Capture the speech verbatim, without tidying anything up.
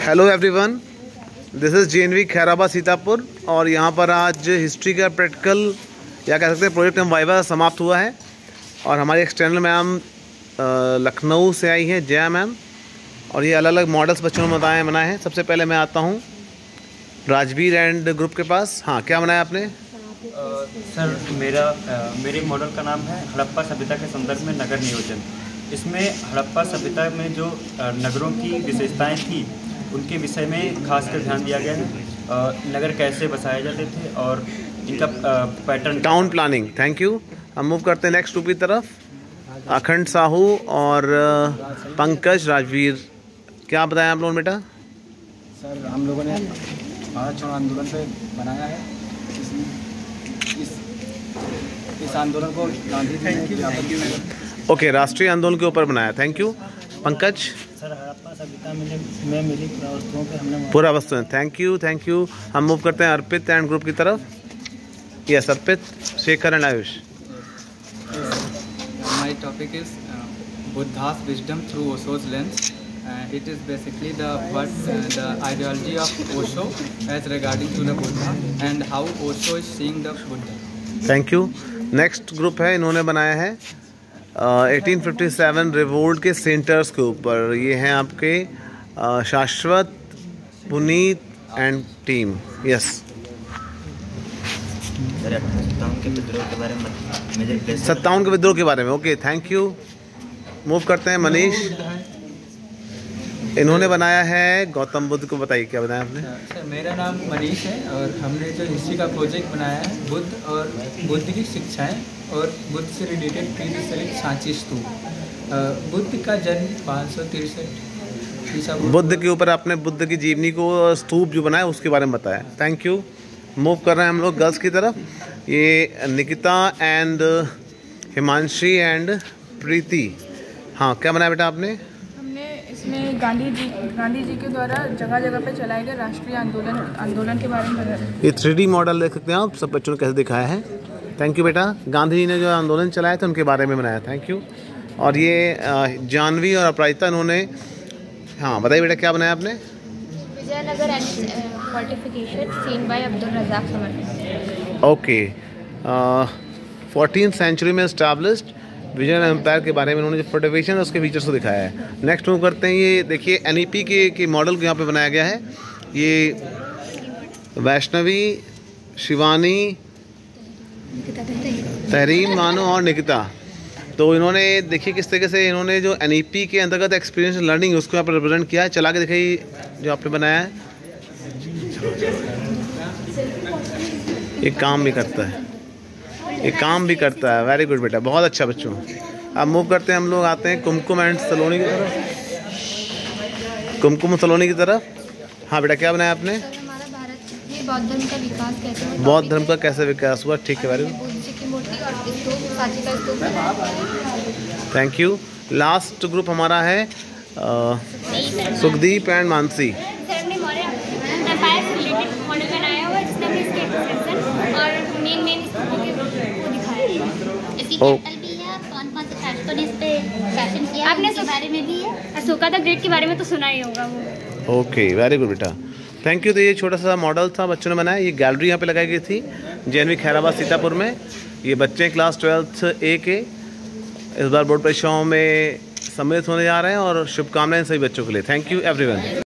Hello everyone, this is J N V Khairabad Sitapur और यहाँ पर आज हिस्ट्री का प्रैक्टिकल या कह सकते हैं प्रोजेक्ट एम वाइवा समाप्त हुआ है। और हमारी एक्सटर्नल मैम लखनऊ से आई हैं, जया मैम, और ये अलग अलग मॉडल्स बच्चों ने बताए बनाए हैं। सबसे पहले मैं आता हूँ राजवीर एंड ग्रुप के पास। हाँ, क्या बनाया आपने? uh, सर मेरा uh, मेरे मॉडल का नाम है हड़प्पा सभ्यता के संदर्भ में नगर नियोजन। इसमें हड़प्पा सभ्यता में जो नगरों की विशेषताएं थी उनके विषय में खासकर ध्यान दिया गया है। नगर कैसे बसाए जाते थे और इनका pattern, town planning. Thank you. हम मूव करते हैं नेक्स्ट ग्रुप की तरफ। अखंड साहू और पंकज राजवीर, क्या बताया आप लोगों ने बेटा? सर हम लोगों ने भारत छोड़ो आंदोलन पे बनाया है। इस, इस, इस आंदोलन को गांधी जी ने ओके, राष्ट्रीय आंदोलन के ऊपर बनाया। Thank you. Pankaj? Sir Harappa सभ्यता में मिली पुरावस्तुओं पे हमने पुरावस्तुएं। Thank you thank you. हम मूव करते हैं अर्पित एंड ग्रुप की तरफ। Yes Arpit, Shekhar and Ayush. My topic is uh, Buddha's wisdom through Osho's lens. Uh, it is basically the what uh, the ideology of Osho as regarding to the Buddha and how Osho is seeing the Buddha. Thank you. Next group है, इन्होंने बनाया है eighteen fifty seven revolt के centres के ऊपर। ये हैं आपके uh, शाश्वत, पुनीत एंड टीम। यस, सत्तावन के विद्रोह के बारे में सत्तावन के विद्रोह के बारे में। Okay, thank you. मूव करते हैं मनीष। इन्होंने बनाया है गौतम बुद्ध को। बताइए क्या बनाया आपने? सर मेरा नाम मनीष है और हमने जो हिस्ट्री का प्रोजेक्ट बनाया है बुद्ध और बुद्ध की शिक्षाएं और बुद्ध से रिलेटेड प्रीहिस्टोरिक सांची स्तूप। बुद्ध का जन्म पाँच सौ तिरसठ ईसा बुद्ध के ऊपर आपने बुद्ध की जीवनी को स्तूप जो बनाया उसके बारे में बताया। Thank you. मूव कर रहे हैं हम लोग गर्ल्स की तरफ। ये निकिता एंड हिमांशी एंड प्रीति। हाँ, क्या बनाया बेटा आपने? हमने इसमें गांधी जी गांधी जी के द्वारा जगह जगह पे चलाए गए राष्ट्रीय आंदोलन आंदोलन के बारे में बताया। ये थ्री डी मॉडल देख सकते हैं आप, सब बच्चों ने कैसे दिखाया है। थैंक यू बेटा। गांधी जी ने जो आंदोलन चलाया था उनके बारे में बनाया। Thank you. और ये जानवी और अपराजिता इन्होंने, हाँ बताइए बेटा क्या बनाया आपने? Vijayanagar fortification scene by Abdul Razzaq Samar. Okay, fourteen century में एस्टैब्लिश्ड विजयनगर एम्पायर के बारे में उन्होंने जो फोर्टिफिकेशन है उसके फीचर्स को दिखाया है। नेक्स्ट मूव करते हैं। ये देखिए एन ई पी के, के मॉडल को यहाँ पे बनाया गया है। ये वैष्णवी, शिवानी, तहरीम, मानो और निकिता। तो इन्होंने देखिए किस तरीके से इन्होंने जो एन ई पी के अंतर्गत एक्सपीरियंस लर्निंग उसको यहाँ पर रिप्रेजेंट किया है। चला के दिखाइए जो आपने बनाया है। ये काम भी करता है, ये काम भी करता है। वेरी गुड बेटा, बहुत अच्छा बच्चों। अब मूव करते हैं हम लोग, आते हैं कुमकुम एंड सलोनी की तरफ। कुमकुम सलोनी की तरफ। हाँ बेटा, क्या बनाया आपने? हमारा भारत में बौद्ध धर्म का विकास कैसे हुआ? बौद्ध धर्म का कैसे विकास हुआ? ठीक है, वेरी गुड। बुद्ध जी की मूर्ति और स्तूप, सांची का स्तूप बनाया। Thank you. लास्ट ग्रुप हमारा है सुखदीप एंड मानसी। सर ने एम्पायर से रिलेटेड मॉडल बनाया हुआ है जिसमें हमने इसके एक्सटेंशन और मेन मेन स्तूपों के वो दिखाया है। इसकी कैपिटल भी है, कौन कौन से फैक्ट्स को इस पे फैशन किया आपने इसके बारे में भी है। अशोका द ग्रेट के बारे में तो सुना ही होगा वो। ओके, वेरी गुड बेटा, थैंक यू। तो ये छोटा सा मॉडल था बच्चों ने बनाया। ये गैलरी यहाँ पे लगाई गई थी J N V Khairabad Sitapur में। ये बच्चे क्लास ट्वेल्थ ए के इस बार बोर्ड परीक्षाओं में सम्मिलित होने जा रहे हैं और शुभकामनाएं सभी बच्चों के लिए। Thank you everyone.